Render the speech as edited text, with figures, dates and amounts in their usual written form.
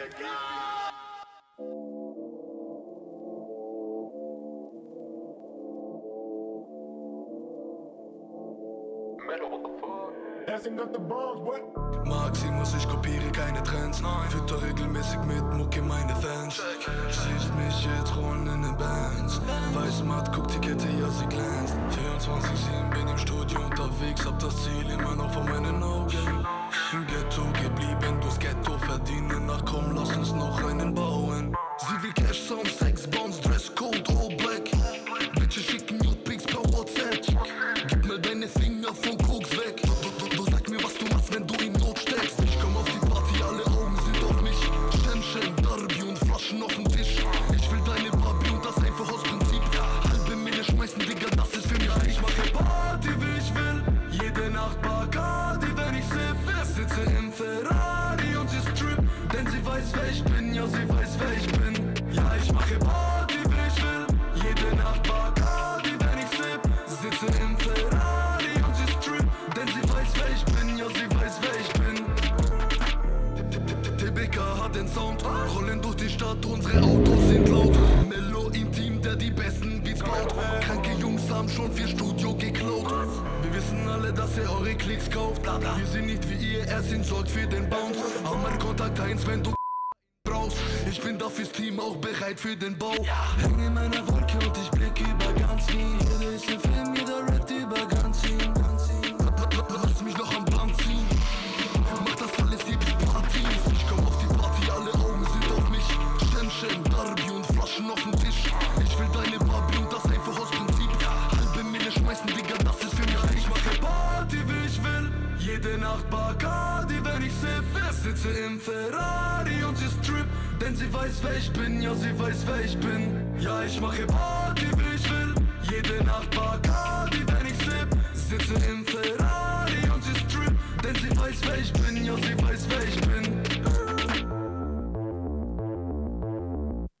Maximus, ich kopiere keine Trends. Fütter regelmäßig mit Mucke meine Fans. Siehst mich jetzt rollen in den Bands. Weiß matt, guck die Kette, ja sie glänzt. 24/7 bin im Studio unterwegs. Hab das Ziel immer noch vor meinen Augen. Im Ghetto geblieben, durchs Ghetto verdienen. Ach komm, lass uns noch einen bauen. Sie will Cash, Sound, Sex, Bounce, Dresscode, all black. Bitches schicken Nudepics per WhatsApp. Gib mir deine Finger von Koks weg. Du sag mir, was du machst, wenn du in Not steckst. Ich komm auf die Party, alle Augen sind auf mich. Shem, Darby und Flaschen auf den Tisch. Ich will deine Barbie und das einfach aus Prinzip. Halbe Mille schmeißen, Digga, das ist für mich. Ich mache Party, wie ich will. Jede Nacht Bacardi, wenn ich sipp. Sitze im Ferrari und sie strip. Denn sie weiß, wer ich bin, ja, sie weiß, wer ich bin. Ja, ich mache Party, wie ich will. Jede Nacht Bacardi, wenn ich sipp. Sitze im Ferrari und sie strip. Denn sie weiß, wer ich bin, ja, sie weiß, wer ich bin. TBK hat den Sound, rollen durch die Stadt, unsere Autos sind laut. Mellow Intim, der die besten Beats baut. Kranke Jungs haben schon 4 Studio geklaut. Wir wissen alle, dass ihr eure Klicks kauft. Wir sind nicht wie ihr, er sind sorgt für den Bounce. Hammer Kontakt 1, wenn du brauchst. Ich bin da fürs Team, auch bereit für den Bau. Häng in meiner Wolke und ich blick über ganz Wien. Jeder ist ein Film, jeder rappt über ganz Wien. Lass mich noch am Plan ziehen. Mach das alles hier bis Partys. Ich komm auf die Party, alle Augen sind auf mich. Shem, Darby und Flaschen auf den Tisch. Ich will deine Barbie und das einfach aus Prinzip. Halbe Mille schmeißen, Digga, das ist für mich. Ich mache Party, wie ich will. Jede Nacht Bacardi, wenn ich sipp. Sitze im Ferrari und sie strip. Denn sie weiß, wer ich bin, ja, sie weiß, wer ich bin. Ja, ich mache Party, wie ich will. Jede Nacht Bacardi, wenn ich sipp. Sitze im Ferrari und sie strip. Denn sie weiß, wer ich bin, ja, sie weiß, wer ich bin.